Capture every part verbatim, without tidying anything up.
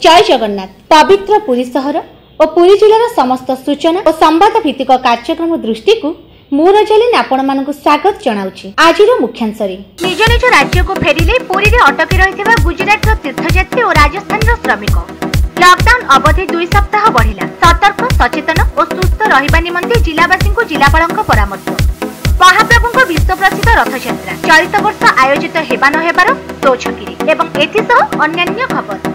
जय जगन्नाथ। पवित्र पुरी शहर और पुरी जिलार समस्त सूचना और संवाद भित्तिक कार्यक्रम दृष्टि को मु रजालिन आपण मानकु स्वागत जनाउछि। आजिर मुख्यांशरे निज निज राज्य को फेरिले पुरी रे अटकी रहितबा गुजरात रो तीर्थयात्री और राजस्थान रो श्रमिक। लॉकडाउन अवधि दुई सप्ताह बढ़िला। सतर्क सचेतन और सुस्थ रहिबा निमंते जिलावासी को जिलापालक परामर्श। महाप्रभु विश्व प्रसिद्ध रथयात्रा चलित वर्ष आयोजित हेबा न हेबार दो छकिरे एवं एथिसह अन्यान्य खबर।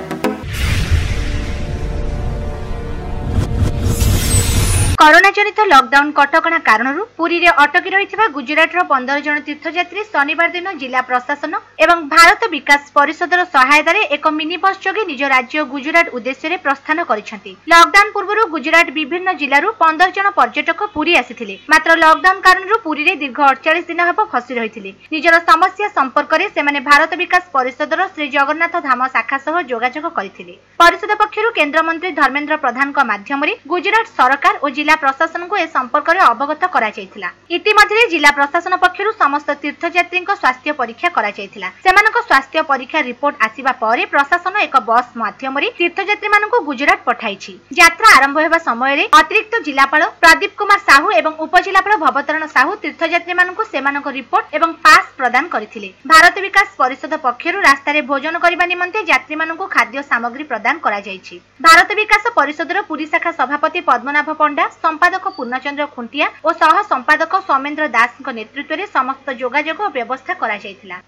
कोरोना जनित लॉकडाउन कटकणा कारण पुरी रे अटकी रहितबा गुजरात रो पंद्रह जन तीर्थयात्री शनिवार दिन जिला प्रशासन एवं भारत विकास परिषदर सहायतार एक मिनी बस जोगे निज राज्य गुजरात उद्देश्य प्रस्थान करिसेंती। लॉकडाउन पूर्व गुजरात विभिन्न जिल्लारू पंद्रह जन पर्यटक पुरी आसिथिले। मात्र लॉकडाउन कारण पुरी रे दीर्घ अड़तालीस दिन हेब फसी रहिथिले। निजर समस्या संपर्क रे सेमाने भारत विकास परिषदर श्री जगन्नाथ धाम शाखा सह जोगाजोग करथिले। परिषद पक्षरु केंद्र मंत्री धर्मेंद्र प्रधान का माध्यम रे गुजरात सरकार और जिला प्रशासन को ए संपर्क रे अवगत करा जायथिला। इतिमध्ये जिला प्रशासन पक्षरु समस्त तीर्थयात्री स्वास्थ्य परीक्षा करा जायथिला। सेमानक स्वास्थ्य परीक्षा रिपोर्ट आसीबा परे प्रशासन एक बस माध्यम रे तीर्थयात्री मानकु गुजरात पठाइछि। यात्रा आरंभ हेबा समय रे अतिरिक्त जिलापाल प्रदीप कुमार साहू एवं उपजिलापाल भवतरण साहू तीर्थयात्री मानकु सेमानक रिपोर्ट एवं पास प्रदान करथिले। भारत विकास परिषद पक्षरु रास्ता रे भोजन करबा निमंते यात्री मानकु खाद्य सामग्री प्रदान करा जायछि। भारत विकास परिषदर पुरी शाखा सभापति पद्मनाभ पंडा, संपादक पूर्णचंद्र खुंटिया और सह संपादक सौमेन्द्र दास नेतृत्व में समस्त जोगाजोग व्यवस्था करा जायथिला।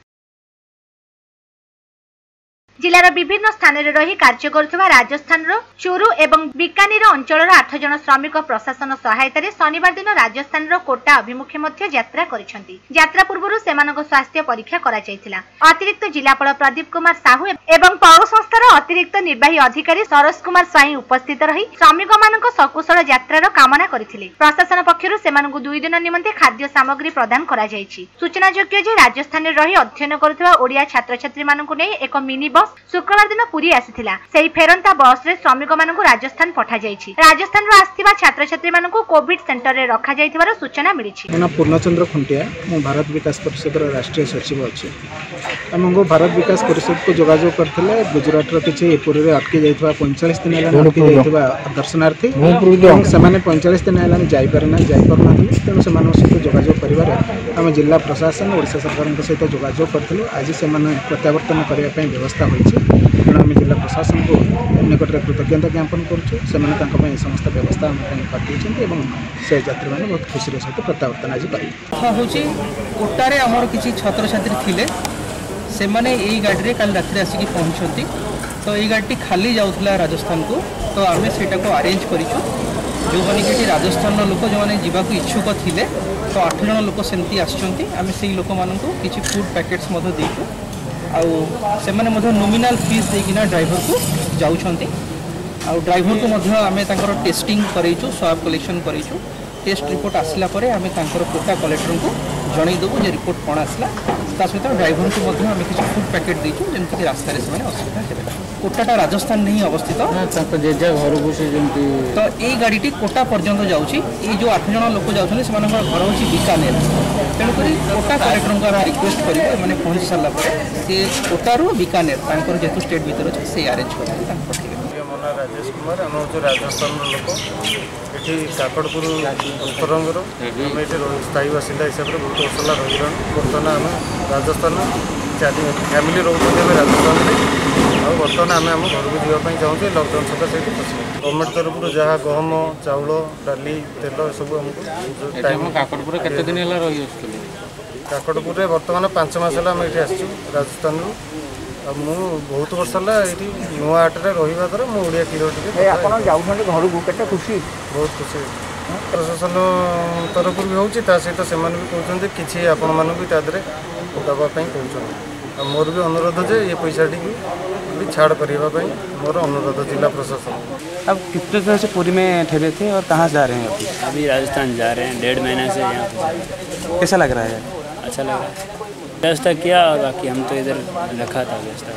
जिलार विभिन्न स्थान रे रही कार्य करुवा राजस्थान रो चूरू एवं बीकानेर अंचल आठ जन श्रमिक प्रशासन सहायता शनिवार दिन राजस्थान रो कोटा अभिमुखे मध्य यात्रा करिसेंती। यात्रा पूर्व सेमानक स्वास्थ्य परीक्षा करा जायथिला। अतिरिक्त जिलापाल प्रदीप कुमार साहू एवं पौर संस्थार अतिरिक्त निर्वाही अधिकारी सरोज कुमार स्वाई उपस्थित रही श्रमिक मानक सकुशल यात्रार कामना करथिले। प्रशासन पक्षरु सेमानकु दुई दिन निमंते खाद्य सामग्री प्रदान करा जायछि। सूचनायोग्य जे राजस्थान रे रही अध्ययन करुवा ओडिया छात्र छात्री मानकु नै एक मिनी बस शुक्रवार दिन पुरी आसीथिला। सेही फेरंता बस रे श्रमिक मानकु राजस्थान पठा जायछि। राजस्थान रो आस्थिबा छात्र छात्री मानकु कोविड सेंटर रे रखा जायथिबार सूचना मिलिछि। मना पूर्णचंद्र खुंटिया मु भारत विकास परिषद रो राष्ट्रीय सचिव अछि। हमगो भारत विकास परिषद को जोगाजोग करथिले। गुजरात रो किछि पुरी रे अटकी जायथिबा पैंतालीस दिन हेला अटकी जायथिबा दर्शनार्थी एवं सेमाने पैंतालीस दिन हेला जाई परना जाई परना तेणु सेमानक सहित जोगाजोग करिबार हम जिला प्रशासन ओडिशा सरकार सहित जोगाजोग करथिलु। आज सेमाने प्रत्यावर्तन करिया पई व्यवस्था होईछि। तेणु आम जिला प्रशासन को निकट में कृतज्ञता ज्ञापन करुँ। से समस्त व्यवस्था आम से यात्री मैंने बहुत खुशी सहित प्रत्यावर्तन आज पाई हूँ। कोटारे आमर किसी छात्र छात्री थिले से माने यही गाड़ी में कल रात आसिक पहुँचती। तो ये गाड़ी खाली जाऊला राजस्थान को। तो आम से अरेंज करूँ जो मैंने कि राजस्थान लोक जो मैंने जावाक इच्छुक थिले। तो आठ जन लोक सेमती आसछंती। आम से लोक मानक किसी फूड पैकेट्स देचु आउ से नॉमिनल फीस देकिना ड्राइवर को जाउछंती। आउ ड्राइवर को मध्य आमे तांकर टेस्टिंग करेइछु, स्वाब कलेक्शन करेइछु। टेस्ट रिपोर्ट आसला परे आमे तांकर कोटा कलेक्टर को जणै देबु जे रिपोर्ट कोन आसला। ता सहित ड्राइवर को मध्य आमे किछि फूड पैकेट देइछु जेमति कि रास्ता रे से माने असुविधा हेबे। कोटाटा राजस्थान नहीं अवस्थित तांको जेजा घर को से जेमति। तो एई गाडीटी कोटा पर्यंत जाउछि। ए जो आठ जण लोक जाउछन से मानकर घर होछि बीकानेर। तेणुक कोटा कलेक्टर को आम रिक्वेस्ट करेंगे मैंने पहुँची सारा से कोटारू बीकानेर तांकर जेतु स्टेट भीतर अच्छे से अरेंज कर। मो ना राजेश कुमार आम हूँ राजस्थान लोक ये काकड़पुर उत्तरंगर आम ये स्थायी बासिंदा हिसाब से बहुत वर्ष है रही। बर्तमान आम राजस्थान चार फैमिली रोचे राजस्थान में। बर्तमान आम आम घर को जावाई चाहूँ लकडाउन सकाशे गवर्नमेंट तरफ जहाँ गहम चाउल डाली तेल सब आमको काकड़पुर केते दिन है रही। काकड़पुर में बर्तमान पांच मास है आम ये आसचु राजस्थान रु। मु बहुत वर्ष है ये नुआ हाट में रहा द्वारा मुझे क्लियर टे घर को खुशी बहुत खुशी प्रशासन तरफ भी होता सहित से भी कहते कि आपण मानक भी तादे देवाई कहते। मोर भी अनुरोध जे ये पैसा टी भी छाड़ करने मोर अनुरोध जिला प्रशासन। अब कितने दिन से पुरी में ठहरे थे और कहाँ जा रहे हैं अभी? अभी राजस्थान जा रहे हैं, डेढ़ महीने से यहाँ। कैसा लग रहा है? अच्छा लग रहा है। व्यवस्था किया और बाकी हम तो इधर रखा था व्यवस्था।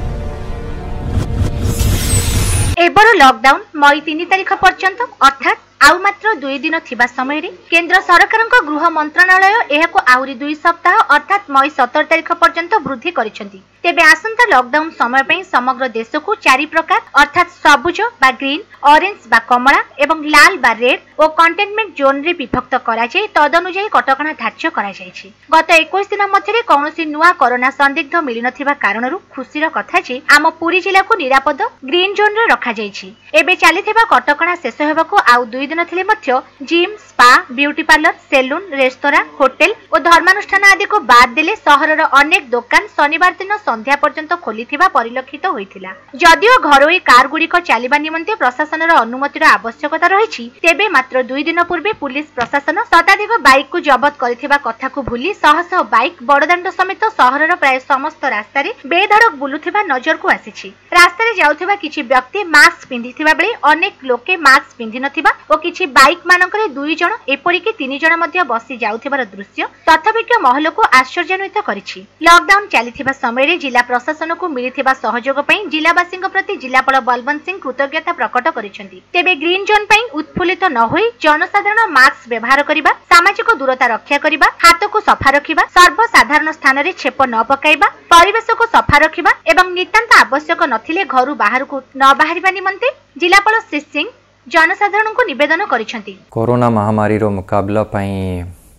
एबर लॉकडाउन मई तीन तारीख पर्यंत अर्थात आउ मात्र दुई दिन थिबा समय रे केंद्र सरकारक गृह मंत्रालय एहाको आहुरी दुई सप्ताह अर्थात मई सतर तारिख पर्यंत वृद्धि करिसेंती। तेबे आसंता लॉकडाउन समय पई समग्र देश को चारि प्रकार अर्थात सबुज बा ग्रीन, ऑरेंज बा कमला एवं लाल बा रेड और कंटेनमेंट जोन रे विभक्त करा जाय तदनुसार कटकणा धार्य करा जायछि। गत इक्कीस दिन मध्यरे कौनसी नुआ कोरोना संदिग्ध मिली नथिबा कारणरू खुशीर कथा जे आम पुरी जिला को निरापद ग्रीन जोन रे रखा जायछि। एबे चालिथिबा कटकणा शेष हेबाको आउ दुई दिन थिले मध्य gym, spa, beauty parlour, salon, restaurant, hotel और धर्मानुष्ठान आदि को बाद देले सहरर अनेक दुकान शनिवार दिन संध्या पर्यंत खोलिथिबा परिलक्षित होइथिला। जदिओ घरोई कार गुड़िक चलिबा निमंते प्रशासनर अनुमतिर आवश्यकता रहिछि, तेबे मात्र दुई दिन पूर्वे पुलिस प्रशासन शताधिक बाइक को जबत करिथिबा कथा को भूली शह शह बाइक बड़दाण्ड समेत सहरर प्राय समस्त रास्ता रे बेधड़क बुलुथिबा नजर को आसिछि। रास्ता रे जाउथिबा किछि व्यक्ति मास्क पिंधिथिबा बेले अनेक लोके मास्क पिंधि नथिबा और किछि बाइक मानकरे दुई जण एपरिक तीन जण मध्य बसी जाउथिबार दृश्य तथापिक महल को आश्चर्यान्वित करिछि। लॉकडाउन चलिथिबा समय रे जिला प्रशासन को मिलिथिबा सहयोग पई जिलावासी प्रति जिलापाल बलवंत सिंह कृतज्ञता प्रकट करिसेंती। तेबे ग्रीन जोन पई उत्फुल्लित न होई जनसाधारण मास्क व्यवहार करिबा, सामाजिक दूरता रक्षा करिबा, हाथ को सफा रखिबा, सर्वसाधारण स्थान रे छेप न पकाइबा, परिवेश को सफा रखिबा एवं नितांत आवश्यक नथिले घरु बाहर को न बाहरिबा निमंते जिलापाल श्री सिंह जनसाधारण को निवेदन करिसेंती। कोरोना महामारी रो मुकाबला पई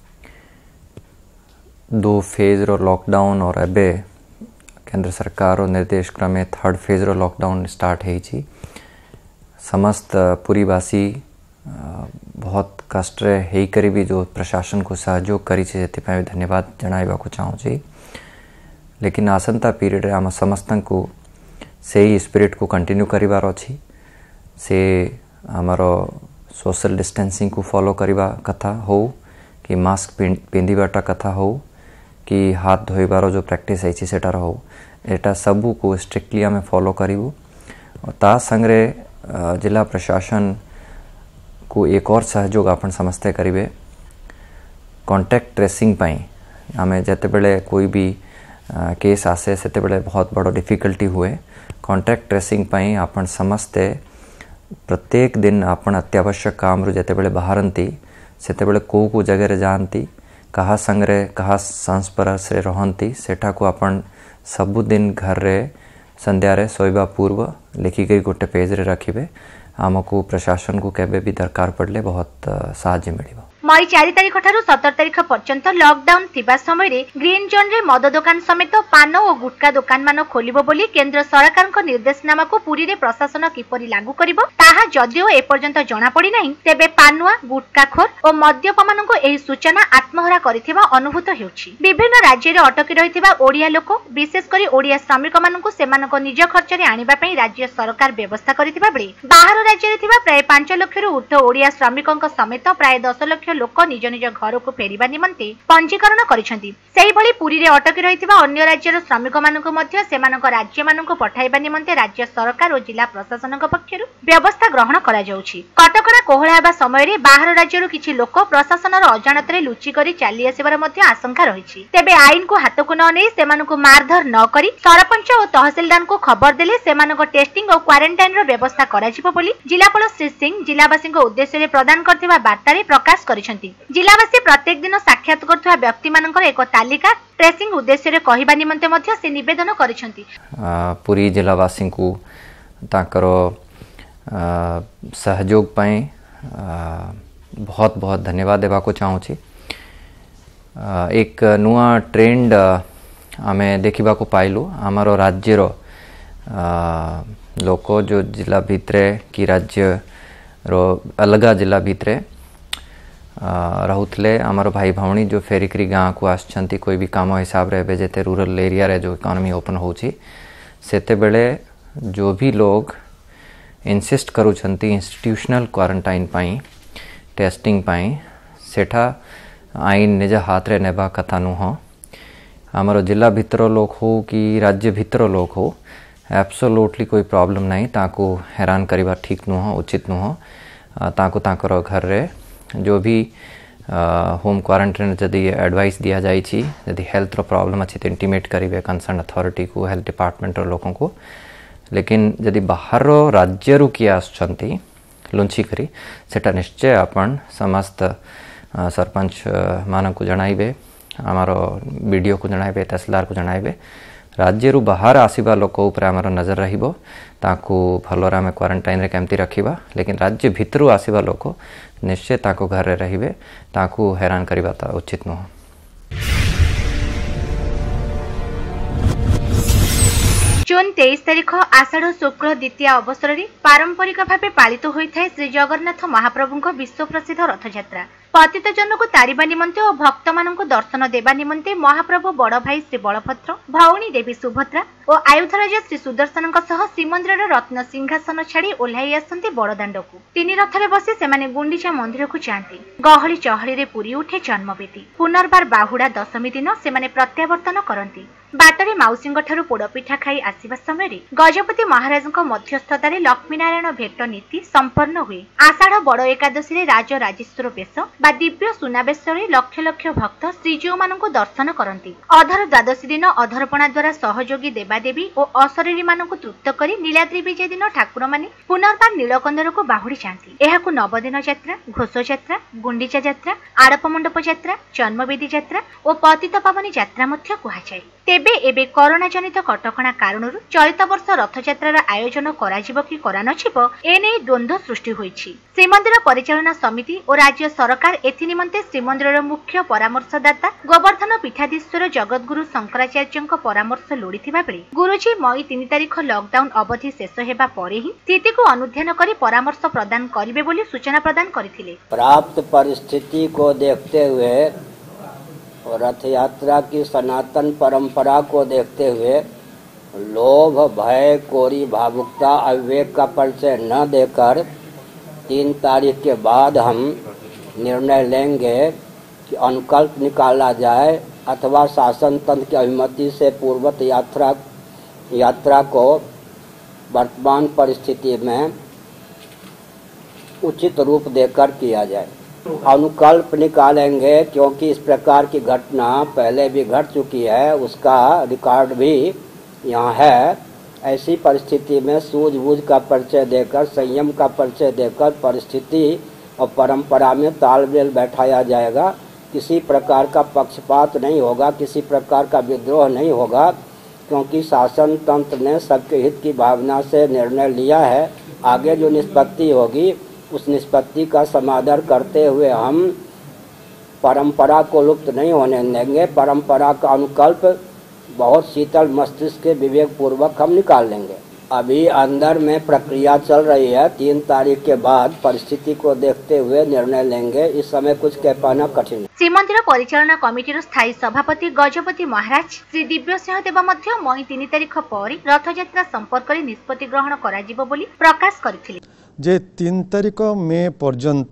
दो फेज रो लॉकडाउन और एबे केंद्र सरकार रो निर्देश क्रमे थर्ड फेज रो लॉकडाउन स्टार्ट हेछि। समस्त पुरीवासी बहुत कष्ट रे हेई करी भी जो प्रशासन को सहयोग करी छै जेति पई धन्यवाद जणाइबा को चाहू छी। लेकिन आसंता पीरियड रे हम समस्त को सेही स्पिरिट को कंटिन्यू करिवार अछि। से हमारो सोशल डिस्टेंसिंग को फॉलो करिबा कथा हो कि मास्क पिंधिबाटा कथा हो कि हाथ धोइबार जो प्रैक्टिस है सेटार हो, एटा सबू को स्ट्रिक्टली आम फॉलो करूँ। और ता संगे जिला प्रशासन को एक और सहयोग आपण समस्ते करेंगे। कॉन्टैक्ट ट्रेसिंग पाई आम जिते बड़े कोई भी केस आसे से बड़े बहुत बड़ डिफिकल्टी हुए। कॉन्टैक्ट ट्रेसिंग पाई आपण समस्ते प्रत्येक दिन आपण अत्यावश्यक काम रु जिते बड़े बाहरती से बड़े को को जगह रे जानती कहा संगे कहा संस्पर्श रे रहंती सेठा को आपण सबु दिन घर रे संध्या रे सोइबा पूर्व लिखिक गोटे पेज रे रखिबे। आमको प्रशासन को केबे भी दरकार पड़ले बहुत साहाय्य मिलिबो। मई चार तारिख ठारू सतर तारिख पर्यंत लॉकडाउन थिबा समय रे ग्रीन जोन रे मद दुकान समेत पान और गुटका दुकान मान खोलिबो बोली केंद्र सरकार को निर्देशनामा को पुरी रे प्रशासन किपरि लागू करिवो ताहा जदिओ ए पर्यंत जणा पड़ी नाही। तेबे पानुआ, गुटकाखोर और मद्यप माननको एही सूचना आत्महरा करिथिबा अनुभूत हेउछि। विभिन्न राज्य रे अटकी रहिथिबा ओडिया लोक विशेष करी ओडिया श्रमिक माननको सेमानको निज खर्च रे आनिबा पई राज्य सरकार व्यवस्था करिथिबा बेले बाहर राज्य रे थिबा प्राय पांच लाख रु ऊर्ध्व ओडिया श्रमिकक समेत प्राय दस लाख लोक निज निज घर को फेरिबा निमंते पंजीकरण करिसेंती। सेही भली पुरी रे अटकी रहिथिबा अन्य राज्यर श्रमिक माननको मध्य सेमानक राज्य माननको पठाइबा निमंते राज्य सरकार और जिला प्रशासनक पक्षरु व्यवस्था ग्रहण करा जाउछि। कटकणा कोहळा हेबा समय रे बाहर राज्यरु किछि लोक प्रशासनर अजाणतरे लुचि करी चाली आसीबार मध्य आशंका रहिछि। तेबे आईन को हाथ को न नै सेमाननको मारधर न करी सरपंच और तहसीलदार को खबर देले सेमानक टेस्टिंग और क्वारंटाइन रो व्यवस्था करा जिवो बोली जिलापाल श्री सिंह जिलावासी उद्देश्य रे प्रदान करथिबा वार्ता रे प्रकाश करिसेंती। जिलावासी प्रत्येक दिन साक्षात करथुवा व्यक्ति मानकर एक तालिका ट्रेसिंग उद्देश्य रे कहिबा निमंते मध्य से निवेदन करिसेंती। पूरी जिलावासी को ताकर सहयोग पाए बहुत बहुत धन्यवाद देवा को चाहूँ छी। एक नुआ ट्रेंड आमे देखिबा को पाइलु। आमर राज्यर लोक जो जिला भितरे कि राज्य रो अलगा जिला भितरे रहूले आमर भाई भावनी जो फेरिकरी गाँव को आसछंती कोई भी काम हिसाब रे जेते रूरल एरिया रे जो इकोनॉमी ओपन होची सेते बेले जो भी लोग इंसिस्ट करूछंती इंस्टीट्यूशनल क्वारंटाइन पाई टेस्टिंग पाई सेठा आईन निज हाथ रे नेबा कथा नुह। आमर जिला भितर लोक हो कि राज्य भितर लोक हो एब्सोल्युटली कोई प्रॉब्लम नहीं। ताको हैरान करिबा ठीक नुह, उचित नुह। ताको ताकर घर रे जो भी होम क्वारंटाइन जदि एडवाइस दिया जाई छी यदि हेल्थ रो प्रॉब्लम अच्छी तो इंटीमेट करिवे कंसर्न अथॉरिटी को हेल्थ डिपार्टमेंट रो लोगों को। लेकिन यदि बाहर रो राज्य रु किए आसछंती लुंची करी सेटा निश्चय आपण समस्त सरपंच मान को जणाइबे आमर बीडीओ को जणाइबे तहसीलदार को जणाइबे राज्य रु बाहर आसीबा लोक ऊपर आमर नजर रहिबो ताकू भलरे आम क्वारंटाइन रे केमती रखिबा लेकिन राज्य भितरु आसीबा लोक निश्चय ताकू घर रे रहिबे ताकू हैरान करिबा ता उचित नुह। जून तेईस तारीख आषाढ़ शुक्ल द्वितीय अवसर में पारंपरिक भाव पालित होता है श्री जगन्नाथ महाप्रभु विश्व प्रसिद्ध रथयात्रा। पतित जन को तारिबा निमंते और भक्त मान दर्शन देवा निमंते महाप्रभु बड़ भाई श्री बलभद्र भौणी देवी सुभद्रा और आयुधराज श्री सुदर्शन श्रीमंदिर रत्न सिंहासन छाड़ी ओह्लाई आसती बड़दाण्ड को तीन रथ में बसी से गुंडीचा मंदिर को जाती। गहली चहली पूरी उठे जन्मवेदी। पुनर्बार बाहुड़ा दशमी दिन से प्रत्यावर्तन करती। बाटरे माउसी पोड़पिठा खाई आसवा समय गजपति महाराज मध्यस्थतार लक्ष्मीनारायण भेट नीति संपन्न हुए। आषाढ़ बड़ एकादशी राज राजेश्वर बेश बा दिव्य सुनावेश लक्ष लक्ष भक्त श्रीजीव मान दर्शन करती। अधर द्वादशी दिन अधरपणा द्वारा सहयोगी देवादेवी और अशरीरी मान तृप्त कर नीलाद्री विजय दिन ठाकुर माने पुनर्बार नीलकंदर को बाहुड़ी जाती। यह नवदिन यात्रा, घोष यात्रा, गुंडीचा यात्रा, आड़प मंडप यात्रा, जन्मवेदी यात्रा और पतित पावनी यात्रा मध्य कहुए। तेबे एबे कोरोना जनित कटकणा कारण चलित वर्ष रथयात्रार आयोजन कराजिबो कि करा नछिबो एने द्वंद्व सृष्टि होईछि। श्रीमंदिर परिचालना समिति और राज्य सरकार एथि निमंते श्रीमंदिर मुख्य परामर्शदाता गोवर्धन पीठाधीश्वर जगतगुरु शंकराचार्य परामर्श लोड़ीथिबा बेले गुरुजी मई तीन तारीख लॉकडाउन अवधि शेष हेबा परे ही स्थिति को अनुध्यान करी परामर्श प्रदान करिवे बोली सूचना प्रदान करथिले। प्राप्त परिस्थिति को देखते हुए रथ यात्रा की सनातन परंपरा को देखते हुए लोभ, भय, कोरी, भावुकता, अविवेक का परिचय न देकर तीन तारीख के बाद हम निर्णय लेंगे कि अनुकल्प निकाला जाए अथवा शासन तंत्र की अनुमति से पूर्वत यात्रा यात्रा को वर्तमान परिस्थिति में उचित रूप देकर किया जाए। अनुकल्प निकालेंगे क्योंकि इस प्रकार की घटना पहले भी घट चुकी है, उसका रिकॉर्ड भी यहाँ है। ऐसी परिस्थिति में सूझबूझ का परिचय देकर, संयम का परिचय देकर परिस्थिति और परंपरा में तालमेल बैठाया जाएगा। किसी प्रकार का पक्षपात नहीं होगा, किसी प्रकार का विद्रोह नहीं होगा, क्योंकि शासन तंत्र ने सबके हित की भावना से निर्णय लिया है। आगे जो निष्पत्ति होगी उस निष्पत्ति का समादर करते हुए हम परंपरा को लुप्त नहीं होने देंगे। परंपरा का अनुकल्प बहुत शीतल मस्तिष्क के विवेक पूर्वक हम निकाल लेंगे। अभी अंदर में प्रक्रिया चल रही है। तीन तारीख के बाद परिस्थिति को देखते हुए निर्णय लेंगे। इस समय कुछ कह पाना कठिन है। श्रीमंदिर परिचालना कमिटीर स्थायी सभापति गजपति महाराज श्री दिव्य सिंह देव मध्य मई तीन तारीख पर रथयात्रा संपर्क में निष्पत्ति ग्रहण कराजिबो बोली प्रकाश करथिले। जे तीन तारीख मे पर्यंत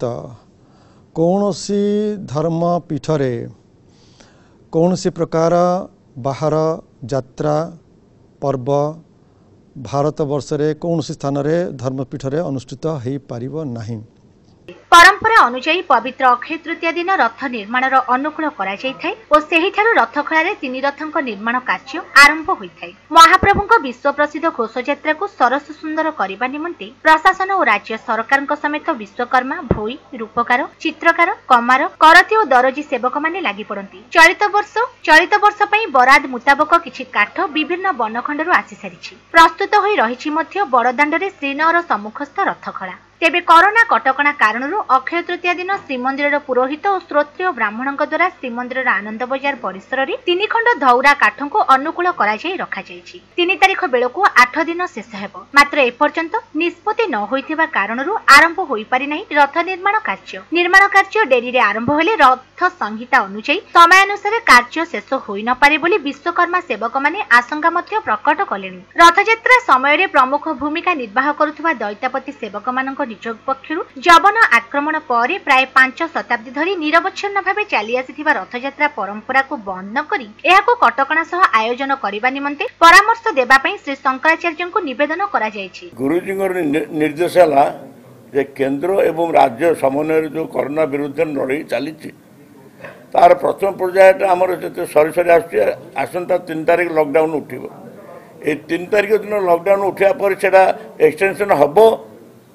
कौनसी धर्म पीठरे कौनसी प्रकार बाहर यात्रा पर्व भारत वर्ष रे कौनसी स्थान रे धर्मपीठ अनुष्ठित हो पारिबो नहीं। परंपरा अनुसार पवित्र अक्षय तृतीया दिन रथ निर्माण अनुकूल करा जायथाय और सेही थारु रथखळा तीन रथक निर्माण कार्य आरंभ होइथाय। महाप्रभुଙ୍କ विश्व प्रसिद्ध घोष यात्रा को सरस सुंदर करबा निमंते प्रशासन और राज्य सरकार समेत विश्वकर्मा, भोई, रूपकार, चित्रकार, कमार, करती और दरजी सेवक माने लागि पड़ती। चलित वर्ष चलित वर्ष पई बराद मुताबक किछि काठ विभिन्न बनखंडरू आसी सारिछि। प्रस्तुत होई रहिछि मध्य बड़दाण्डरे श्रीनगर सम्मुखस्थ रथखळा। तेबे कोरोना कटकणा कारण अक्षय तृतीया दिन श्रीमंदिर पुरोहित और श्रोत्रिय ब्राह्मण द्वारा श्रीमंदिर आनंद बजार परिसर में तीन खंड धौरा काठ को अनुकूल कराई रखा जायछि। तीन तारीख बेलू आठ दिन शेष हेब। मात्र एपर्यंत निष्पत्ति न होइथिबा कारणरू आरंभ होई पारि नाही रथ निर्माण कार्य। निर्माण कार्य डेरी रे आरंभ हेले रथ संहिता अनुसार समयानुसार कार्य शेष होई न पारे बोली विश्वकर्मा सेवक माने आशंका मध्य प्रकट कलेनि। रथयात्रा समय रे प्रमुख भूमिका निर्वाह करुथुबा दैतापति सेवक मानक निजोग पक्षरु जवन आक्रमण पर प्राय पांच शताब्दी धरी निरवच्छिन्न भावे चली आसिथिबा रथयात्रा परंपरा को बंद न करी एहाको कटकणा सह आयोजन करिबा निमंते परामर्श देबा पई श्री शंकराचार्य को निवेदन करा जायछि। गुरुजींकर निर्देश हला जे केंद्र एवं राज्य समन्वय जो कोरोना विरुद्ध लड़ाई चली तार प्रथम पर्याय आमर जो सरी सरी आसंता तीन तारीख लॉकडाउन उठिबो। ए तीन तारीख दिन लॉकडाउन उठिया पर सेटा एक्सटेंशन हबो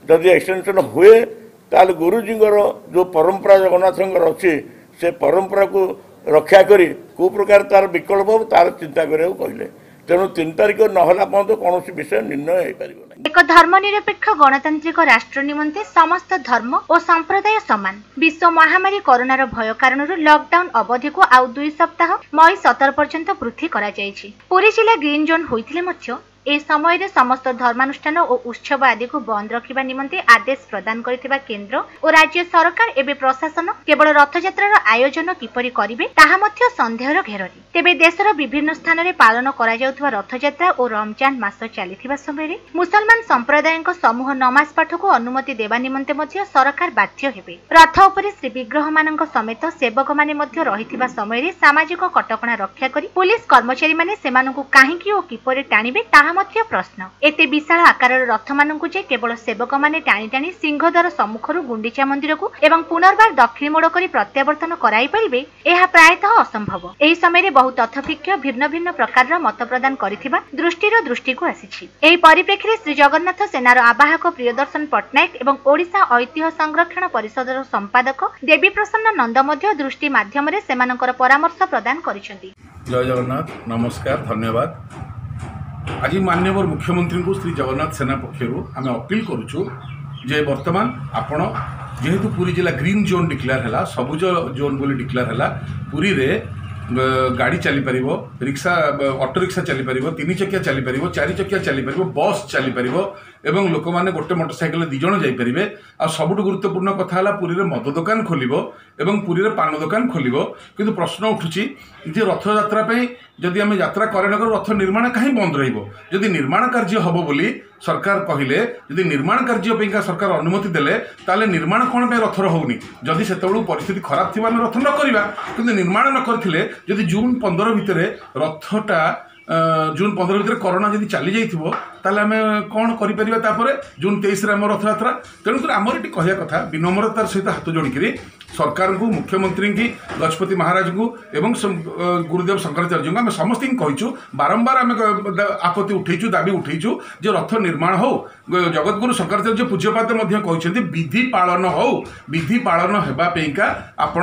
जदि एक्सटेंशन हुए ताल गुरुजींकर जो परंपरा जगन्नाथंकर अच्छी से परंपरा को रक्षा करी को प्रकार तार विकल्प हो तार चिंता करिया कहले तेणु तीन तारिख नहला पर्यंत कौन विषय निर्णय हो पार एक धर्मनिरपेक्ष गणतांत्रिक राष्ट्र निमंते समस्त धर्म और संप्रदाय समान। विश्व महामारी कोरोनार भय कारण लॉकडाउन अवधि को आउ दुई सप्ताह मई सतर पर्यंत वृद्धि करा जायछि। पुरी जिला ग्रीन जोन होइथिले मध्य ए समय रे समस्त धर्मानुष्ठान और उत्सव आदि को बंद रखिबा निमंते आदेश प्रदान करिथिबा केंद्र और राज्य सरकार एबे प्रशासन केवल रथयात्रार आयोजन किपरि करिवे ताहा मध्य संदेहर घेररी। तेबे देशर विभिन्न स्थान रे पालन करा जाउथबा रथयात्रा और रमजान मास चलिथिबा समय रे मुसलमान संप्रदायक समूह नमाज पाठ को अनुमति देबा निमंते मध्य सरकार बाध्य हेबे। रथ उपरे श्री विग्रह मानक समेत सेवक माने मध्य रहिथिबा समय रे सामाजिक कटकणा रक्षा करी पुलिस कर्मचारी माने सेमानकु काहेकि ओ किपरि टाणिबे ताहा मध्य प्रश्न। एते विशाल आकारर रथ मानकु जे केवल सेवक माने टाणी टाणी सिंहद्वार सम्मुखरु गुंडीचा मंदिर को एवं पुनर्बार दक्षिण मोड़ करी प्रत्यावर्तन कराई परिबे एहा प्रायतः असंभव। एही समय रे बहु तथ्यज्ञ भिन्न भिन्न प्रकारर मत प्रदान करिथिबा दृष्टिर दृष्टि को आसीछि। एही परिप्रेक्षी श्री जगन्नाथ सेनार आवाहक प्रियदर्शन पट्टनायक एवं ओडिशा ऐतिह्य संरक्षण परिषदर संपादक देवी प्रसन्न नंद मध्य दृष्टि माध्यम रे सेमानकर परामर्श प्रदान करिसेंति। जय जगन्नाथ, नमस्कार, धन्यवाद। आज माननीय मुख्यमंत्री को श्री जगन्नाथ सेना पक्षरु आम अपील करुचु जे वर्तमान आपण जेहेतु पुरी जिला ग्रीन जोन डिक्लेयर है सबुज जोन बोली डिक्लेयर है पुरी रे गाड़ी चली पार रिक्शा ऑटो रिक्शा चली पार तीन चकिया चली पार चार चकिया चली पार बस चली पार एवं लोक मैंने गोटे मोटरसाइकेल दी जन जापरेंगे। आ सबुठ गुरुत्वपूर्ण कथा है पुरी रे मद दुकान खोल एवं पुरी रे पान दुकान खोल किंतु प्रश्न उठुची जे रथ यात्रा जदि आम यात्रा करे न करूँ रथ निर्माण कहीं बंद रही निर्माण कार्य हम बोली सरकार कहले जदि निर्माण कार्य सरकार अनुमति देले ताले निर्माण कौन पे रथर होनी जदि से परिस्थिति खराब थी आम रथ न करवा किंतु निर्माण न करथिले जदि जून पंद्रह भितर रथटा जून पंद्रह भितर कोरोना जदि चली जाइथिबो ताले आम कौन करें जून तेईस आम रथ यात्रा। तेणुकर आमर ये कहया कथा विनम्रतार सहित हाथ जोड़िकी सरकार को मुख्यमंत्री की गजपति महाराज को एवं गुरुदेव शंकराचार्य को आम समस्त कहीचु बारंबार आम आपत्ति उठेचु दाबी उठेचु जे रथ निर्माण हो जगतगुरु शंकराचार्य पूज्यपाद कहते विधि पालन हो विधि पालन होगापा आपण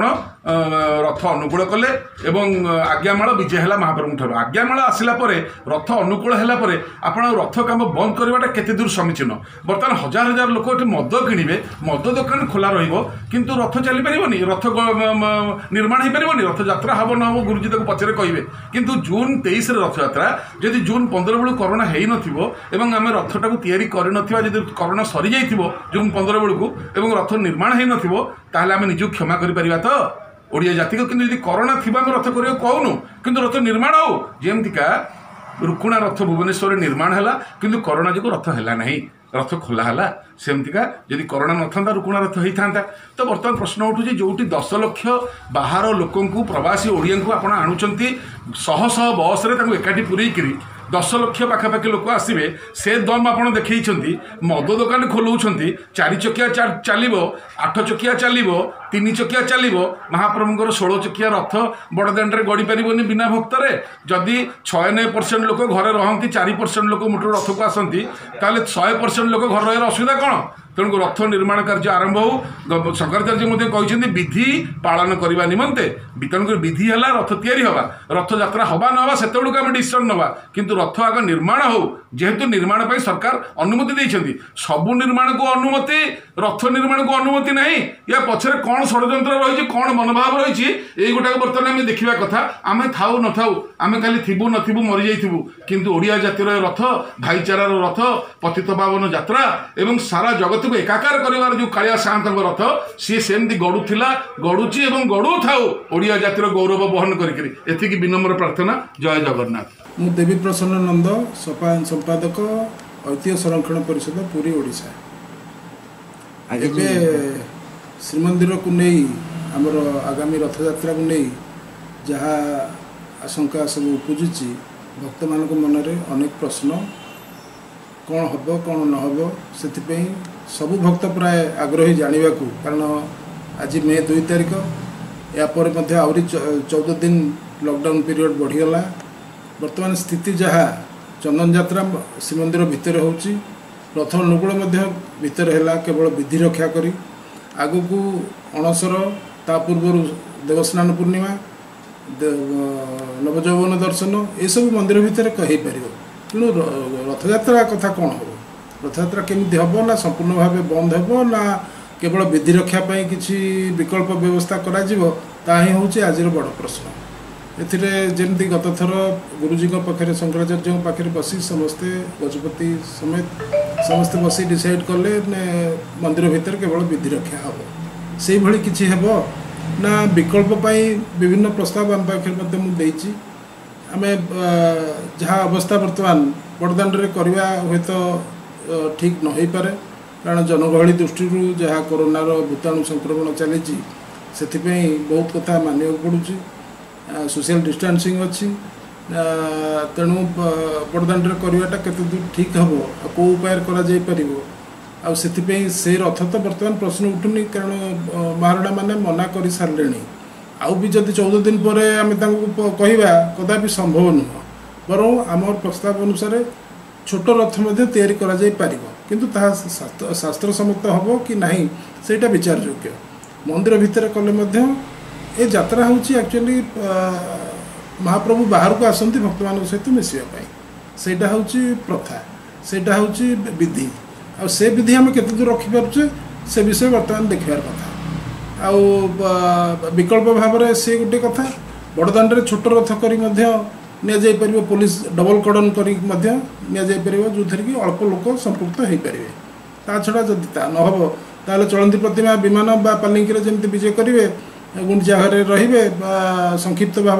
रथ अनुकूल कले एवं आज्ञामाल विजय है महाप्रभु ठार आज्ञामाल आसला रथ अनुकूल है आप रथ काम बंद करवाटा केते दूर समीचीन। बर्तमान हजार हजार लोक ये मद किणवे मद दुकान खोला रु रथ चली पार रथ निर्माण हो पार रथ यात्रा हम न हम गुरुजी तक पचरे कहे किंतु जून तेईस रथ यात्रा जदि जून पंद्रह बेलू कोरोना हो एवं आम रथटा को तैयारी कर कोरोना सरी जाइथिबो जून पंद्रह बेलू एवं रथ निर्माण हो नाले आम निज क्षमा कर तो ओडिया जाति को किंतु कोरोना थी आम रथ कर कहूनु किंतु रथ निर्माण हो जेमतिका रुकुणा रथ भुवनेश्वर निर्माण है किंतु कोरोना जो रथ है ना रथ खोला है सेमतिका जदि कोरोना न था रुकुणा रथ होता था। तो बर्तमान प्रश्न उठूँ जो दस लक्ष बाहर लोक प्रवासी ओडिया को आप आणुंट शह शह बस एकाठी पूरेकरी दस लक्ष पाखापाखि लोक आसवे से दम आप देखते मद दुकान खोलुंट चार चकिया चलो आठ चकिया चलो तीन चकिया चलो महाप्रभुंर षोल चकिया रथ बड़दाण्डे गड़ी पारनि बिना भक्तरे जदि छयानबे परसेंट लोक घरे रहती चार परसेंट लोक मोटर रथ को आसती ताले शहे परसेंट लोक घर रही असुविधा कौन तेणु रथ निर्माण कार्य आरंभ हो शंकराचार्य कहते विधि पालन करने निमंते तेणुक विधि है रथ तैयारी हवा रथ यात्रा हवा न से आम डिसीजन नवा किंतु रथ आग निर्माण हो जेहेतु निर्माण पर सरकार अनुमति देइछन्ति सबु निर्माण को अनुमति रथ निर्माण को अनुमति नहीं या पछरे कौन षड्यंत्र रही कौन मनोभाव रही ये गोटा बर्तमान आम देखा कथा आम थाऊ न थाऊ आम खाली थिबु नथिबु मरी जाइथिबु किंतु ओडिया जातिर रथ भाईचारार रथ पतित पावन यात्रा एवं सारा जगत को एकाकार कर जो कालिया साहंत रथ सी सेमती गड़ुला गड़ुची एवं गड़ु थाऊ ओडिया जातिर गौरव बहन करके विनम्र प्रार्थना। जय जगन्नाथ। मु देवी प्रसन्न नंद संपादक ऐतिह्य संरक्षण परिषद पुरी ओडिशा। एवं श्रीमंदिर को नहीं आमर आगामी रथ यात्रा को नहीं जहाँ आशंका सब उपजुची भक्त मान मन में अनेक प्रश्न कौन हम कौन न हम से सबु भक्त प्राय आग्रही जाना को कारण आज मे दुई तारिख यापर आहरी चौदह दिन लॉकडाउन पीरियड बढ़ीगला। बर्तमान स्थिति जहाँ चंदन यात्रा श्रीमंदिर भितर होची प्रथम अनुकूल भितर है केवल विधि रक्षा करी आगु को अणसर ता पूर्व देवस्नान पूर्णिमा नवजौवन दर्शन ये सब मंदिर भितर कही पार तेणु रथयात्रा कथा कौन हम रथयात्रा केमी हम ना संपूर्ण भाव बंद हो ना केवल विधि रक्षापी किसी विकल्प व्यवस्था करा ही हूँ आज बड़ प्रश्न एथिरे जेमती गत थर गुरुजी पाखे शंकराचार्य पाखे बसी समस्ते गजपति समेत समस्ते बसी डिसाइड कले मंदिर भितर केवल विधि रक्षा हम से भली किछि हेबो ना विकल्प पाई विभिन्न प्रस्ताव आम पाखे मुझे आम जहाँ अवस्था बर्तमान बड़दाण्ड करवा हे तो ठीक न हो पारे कारण जनगहली दृष्टि जहाँ कोरोनार भूताणु संक्रमण चली बहुत कथा मानिया पड़ुची सोशल डिस्टेंसिंग अच्छी तेणु बड़दाण्ड करवाटा केते दूर ठीक हम कौ उपाय कर से रथ तो बर्तमान प्रश्न उठुनी कारण महारणा मैंने मना कर सारे आउ भी जदि चौदह दिन पर आम कहवा कदापि संभव नुह बर आम प्रस्ताव अनुसार छोट रथ किंतु ताहा शास्त्र सम्मत हम कि नहीं सेटा विचार योग्य मंदिर भितर कले ये यात्रा हूँ एक्चुअली महाप्रभु बाहर को आसती भक्त मान सहित मिसापी सेटा हूँ प्रथा सेटा हूँ विधि आ से विधि आम केते दूर रखिपारे से विषय बर्तमान देखार कथा आउ विकल्प भाव में सी गोटे कथा बड़दाण्ड छोट रथ कर निपर पुलिस डबल कर्डन कर जो थी कि अल्प लोक संपुक्त हो पारे ता छड़ा जदि ता न हम ताले चलती प्रतिमा विमान बा पालिंकी जमी विजय करेंगे गुंडीचा घरे रे संक्षिप्त भाव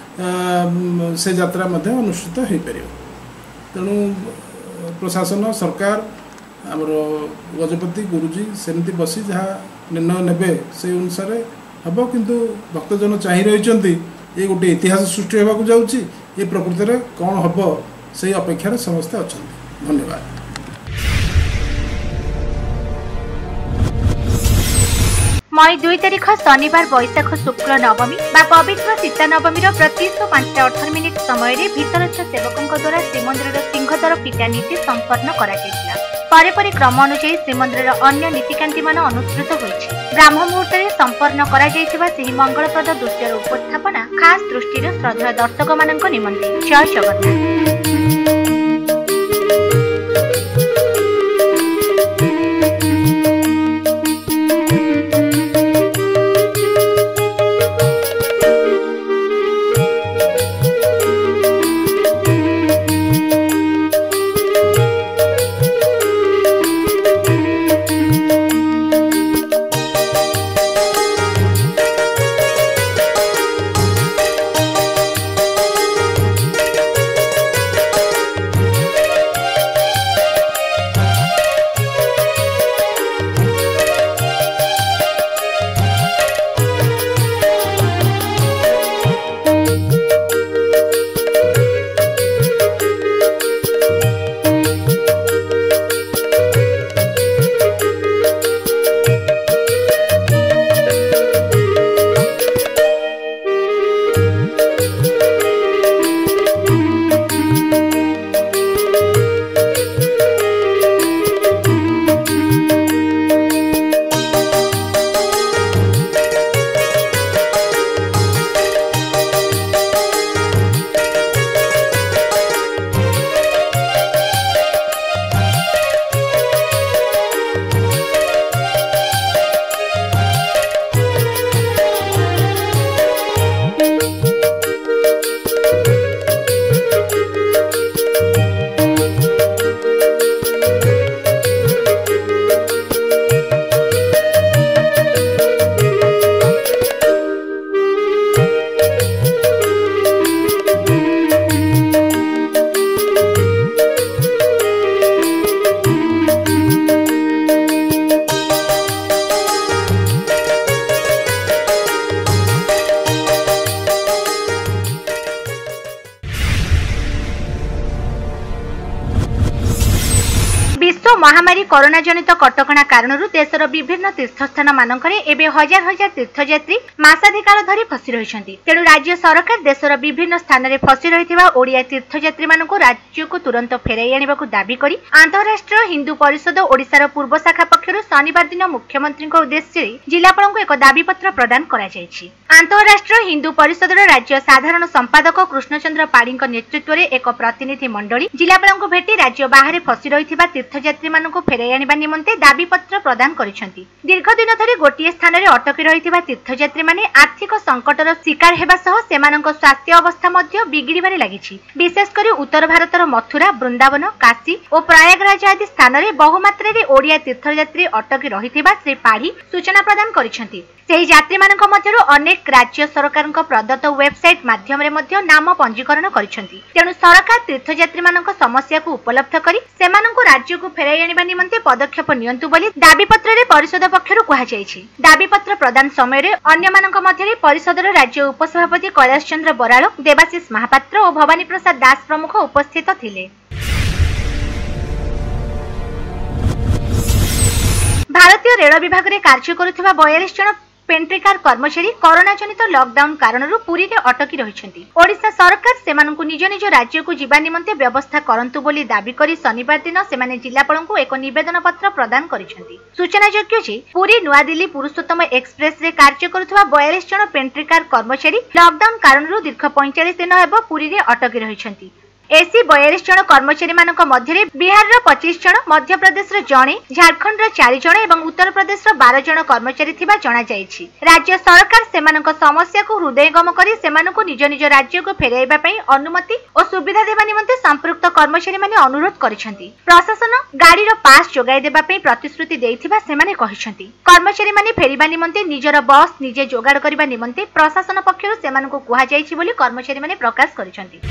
में से यात्रा अनुष्ठित हो पार तेणु प्रशासन सरकार आमर गजपति गुरुजी सेमती बसी जहाँ निर्णय नेबे से अनुसार हम किंतु भक्तजन चाह रही ये गोटे इतिहास सृष्टि होगा जाऊँगी ये प्रकृति में कौन हम से अपेक्षार समस्ते अच्छा धन्यवाद। मई दुई तारिख शनिवार बैशाख शुक्ल नवमी बा पवित्र सीता नवमी प्रत्युष पांचटा अठर मिनिट समय भीतरच्छ सेवकों द्वारा श्रीमंदिर सिंहद्वार फिटा नीति संपन्न करा परे परे क्रम अनुसार श्रीमंदिर अन्य नीतिकांति मान अनुसृत होइछि। ब्राह्म मुहूर्त में संपन्न करा जायथिबा सेही मंगलप्रद दृश्यर उपस्थापना खास दृष्टि श्रद्धा दर्शक मानक निमंते जय जगन्नाथ। विश्व महामारी कोरोना जनित कटकणा कारणरू देशर विभिन्न तीर्थस्थान मानकरे एबे हजार हजार तीर्थयात्री मासाधिकाल धरी फसी रहिसंती। तेणु राज्य सरकार देशर विभिन्न स्थान रे फसी रहिथिबा ओडिया तीर्थयात्री मानकु राज्यकु तुरंत फेराई आनिबाकु दाबी करी अंतरराष्ट्रीय हिंदू परिषद ओडिशार पूर्व शाखा पक्षरु शनिवार दिन मुख्यमंत्री उद्देश्य जिलापालଙ୍କୁ एक दाबी पत्र प्रदान करा जायछि। अंतरराष्ट्रीय हिंदू परिषदर राज्य साधारण संपादक कृष्णचंद्र पाड़ी नेतृत्व में एक प्रतिनिधि मंडली जिलापालଙ୍କୁ भेटी राज्य बाहर फसी रहिथिबा तीर्थयात्री मानकु फेराई आनिबा निमंते दाबी पत्र प्रदान करिसंती। दीर्घ दिन धरि गोटिए स्थान रे अटकी रहिथिबा तीर्थयात्री माने आर्थिक संकटर शिकार हेबा सह सेमानक स्वास्थ्य अवस्था मध्ये बिगिड़िबारे लागिछि। विशेष करी उत्तर भारतर मथुरा, वृंदावन, काशी और प्रयागराज आदि स्थान रे बहुमात्रा रे ओडिया तीर्थयात्री अटकी रहिथिबा श्री पाढ़ी सूचना प्रदान करिसंती। सेही यात्री मानक मध्यरु अनेक राज्य सरकारक प्रदत्त वेबसाइट माध्यम रे मध्य नाम पंजीकरण करिसंती। तेणु सरकार तीर्थयात्री मानक समस्या को उपलब्ध करी सेमानकु राज्य को फेराई आनिबा निमंते पदक्षेप नियंतु बोली दाबी पत्र रे परिषद पक्षरु कहा जायछि। दाबी पत्र प्रदान समय रे अन्य मानक मध्यरे परिषदर राज्य उपसभापति कैलाश चंद्र बराळ, देवाशीष महापात्र और भवानी प्रसाद दास प्रमुख उपस्थित थिले। भारतीय रेल विभाग रे कार्य करुथिबा बयालीस जन पेंट्रीकार कर्मचारी कोरोना जनित लॉकडाउन कारणरू पुरी रे अटकी रहिसंती। ओडिशा सरकार सेमानकु निज निज राज्य को जिबा निमंते व्यवस्था करंतु बोली दाबी करी शनिवार दिन सेमाने जिलापालଙ୍କୁ एक निवेदन पत्र प्रदान करिसंती। सूचनायोग्य जे पुरी नुआ दिल्ली पुरुषोत्तम एक्सप्रेस रे कार्य करुथिबा बयालीस जन पेंट्रीकार कर्मचारी लॉकडाउन कारणरू दीर्घ पैंतालीस दिन हेबो पुरी रे अटकी रहिसंती। एसी बयालीस जन कर्मचारी मानक मध्यरे बिहार रो पच्चीस जन, मध्य प्रदेश रो जणे, झारखंड रो चार जन एवं उत्तर प्रदेश रो बारह जन कर्मचारी थिबा जणा जायछि। राज्य सरकार सेमानक समस्या को हृदयगम करी सेमानकु निज निज राज्य को फेराइबा पई अनुमति और सुविधा देबा निमंते संपृक्त कर्मचारी माने अनुरोध करिसंती। प्रशासन गाड़ी रो पास जोगाई देबा पई प्रतिश्रुति देइथिबा सेमाने कहिसंती। कर्मचारी माने फेरिबा निमंते निजर बस निजे जोगाड़ करबा निमंते प्रशासन पक्षरु सेमानकु कुहा जायछि बोली कर्मचारी माने प्रकाश करिसंती।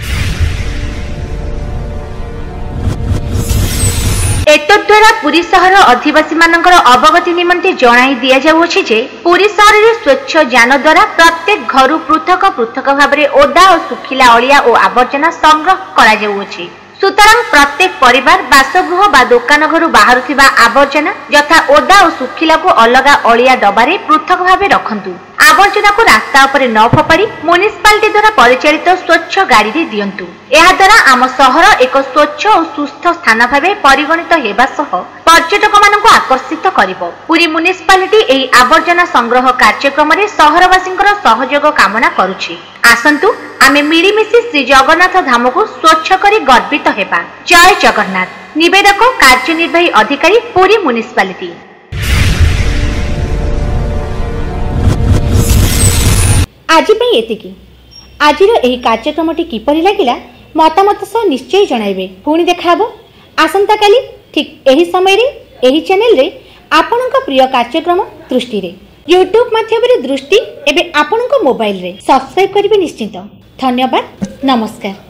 एतद्वारा पुरी सहर अधिवासी मानकर अवगति निमंते जणाई दिया जाउछि जे पुरी सहर रे स्वच्छ यान द्वारा प्रत्येक घर पृथक पृथक भाबरे ओदा और सुखिला अलिया और आवर्जना संग्रह करा जाउछि। सुतरां प्रत्येक परिवार बासगृह बा दुकान घर बाहरुथिबा आवर्जना यथा ओदा और सुखिला को अलगा अलिया डबारे पृथक भाबे रखंतु। आवर्जना को रास्ता उपरे न फपाड़ी म्युनिसिपालिटी द्वारा परिचालित स्वच्छ गाड़ी रे दियंतु। एहा द्वारा आम सहर एक स्वच्छ और सुस्थ स्थान भाबे परिगणित हेबा सह पर्यटक मानक आकर्षित करिवो। पुरी म्युनिसिपालिटी एही आवर्जना संग्रह कार्यक्रम रे सहरवासींकर सहयोग कामना करूछि। आसंतु आमे मिलीमिशी श्री जगन्नाथ धाम को स्वच्छ करी गर्वित हेबा। जय जगन्नाथ। निवेदक कार्यनिर्वाही अधिकारी पुरी म्युनिसिपालिटी। आज पई एतिकी। आजिर एही कार्यक्रमटी किपरि लागिला मतामत सह निश्चय जणाइबे। पुणी देखाबो आसंता काली ठीक एही समय रे एही चैनल रे आपनका प्रिय कार्यक्रम दृष्टि रे यूट्यूब माध्यम रे दृष्टि एबे आपनका मोबाइल रे सब्सक्राइब करिवे निश्चित। धन्यवाद। नमस्कार।